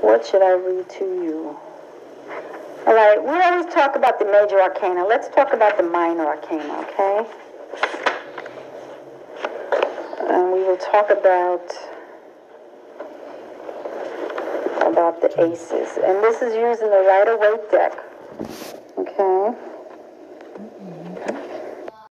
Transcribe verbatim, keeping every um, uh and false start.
What should I read to you? All right, we always talk about the major arcana. Let's talk about the minor arcana, okay? And we will talk about about the aces. And this is using the Rider-Waite deck, okay?